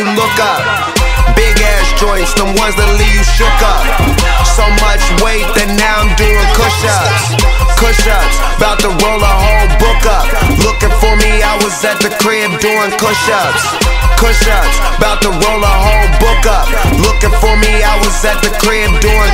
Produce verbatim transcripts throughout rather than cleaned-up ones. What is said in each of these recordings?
you look up. Big ass joints, them ones that leave you shook up. So much weight that now I'm doing push-ups. Push-ups, bout to roll a whole book up. Looking for me, I was at the crib doing push-ups. Push-ups, bout to roll a whole book up. Looking for me, I was at the crib doing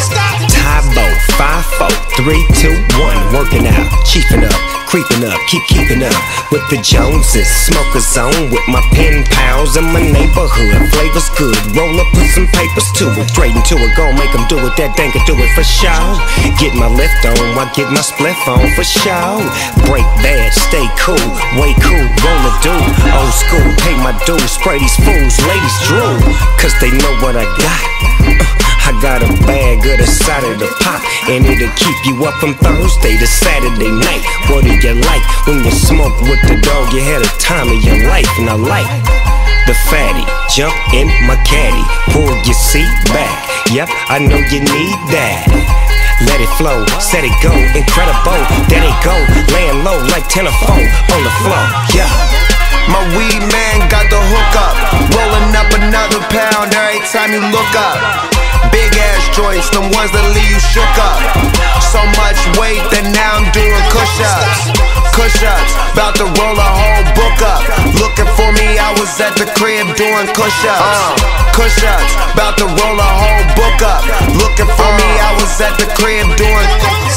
Tybo, five, four, three, two, one, working out, chiefing up, creeping up, keep keeping up with the Joneses. Smoker zone with my pen pals in my neighborhood. Flavors good, roll up, put some papers to it. Straight into it, gon' make them do it. That thing can do it for show. Get my lift on, I get my spliff on for show. Break bad, stay cool, way cool, roll a dude. Old school, pay my dues, spray these fools, ladies drool, cause they know what I got. uh, I got a bag of the side of the pop, and it'll keep you up from Thursday to Saturday night. What do you like when you smoke with the dog? You had a time of your life, and I like the fatty. Jump in my caddy, pull your seat back. Yep, I know you need that. Let it flow, set it go, incredible. There they go, laying low like ten or four on the floor. Yeah. My weed man got the hook up, rolling up another pound every time you look up. Big ass joints, them ones that leave you shook up. So much weight that now I'm doing push-ups. Push-ups, bout to roll a whole book up. Looking for me, I was at the crib doing push-ups. uh, Push-ups, bout to roll a whole book up. Looking for me, I was at the crib doing.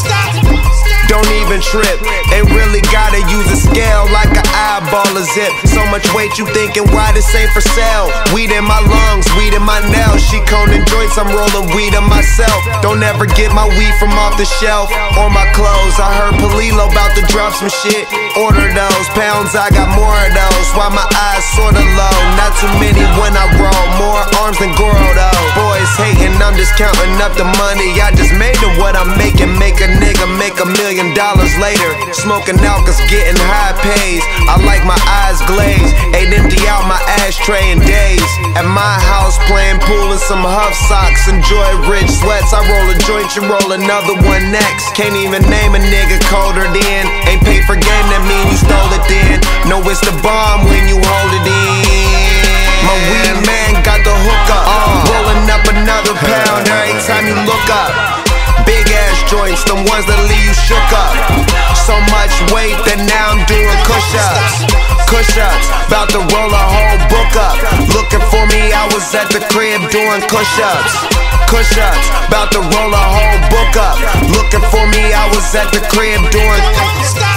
Don't even trip, ain't really gotta use a scale like an eyeball a zip. So much weight you thinking why this ain't for sale. Weed in my lungs, weed in my nails. She coning joints, I'm rolling weed on myself. Don't ever get my weed from off the shelf or my clothes. I heard Palilo about to drop some shit. Order those pounds, I got more of those. Why my eyes sorta low, not too many when I roll. More arms than Goro though. Boys hating, I'm just counting up the money I just made of what I'm making. Make a nigga make a million dollars later. Smoking out cause getting high pays. I like my eyes glazed, ain't empty out my ashtray in days. At my house playing pool in some Huff socks. Enjoy rich sweats, I roll a joint, you roll another one next. Can't even name a nigga colder than. Ain't paid for game, that mean you stole it then. No, it's the bomb when you hold it in. My weed man got the hook up, uh, rolling up another pound every time you look up. Big ass joints, them ones that leave you shook up. So much weight that now I'm doing push-ups. Push-ups, bout to roll a whole book up. Looking for me, I was at the crib doing push-ups. Push-ups, bout to roll a whole book up. Looking for me, I was at the crib doing.